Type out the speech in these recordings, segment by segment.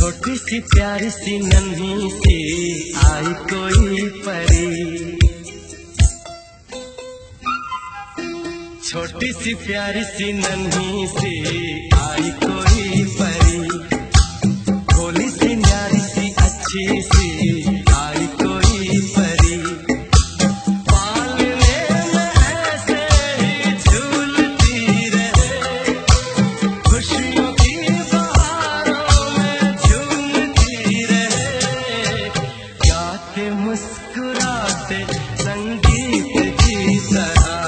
छोटी सी प्यारी सी नन्ही सी आई कोई परी, छोटी सी प्यारी सी नन्ही सी आई कोई परी, भोली सी न्यारी सी अच्छी सी आई कोई परी, पालने में ऐसे ही झूलती रहे, खुशियों की बहारों में झूमती रहे, गाते मुस्कुराते संगीत की तरह,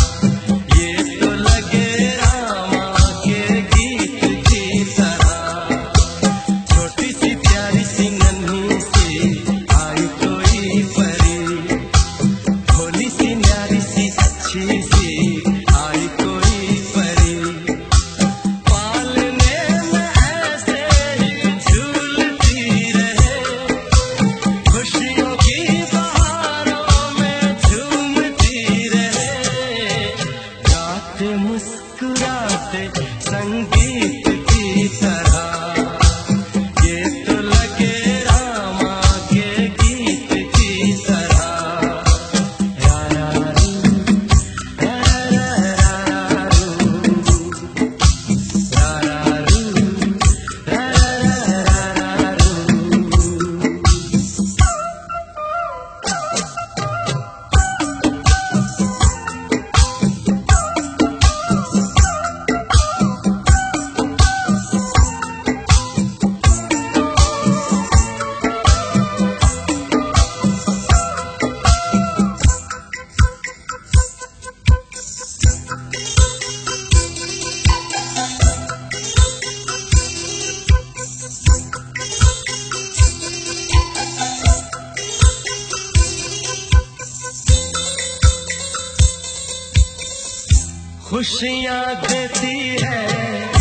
मुस्कुराते संगीत की तरह, ये तो लगे रामा के गीत की तरह। रा रा रू, रा रा रू, रा रा रू, रा रा रू। खुशियाँ देती है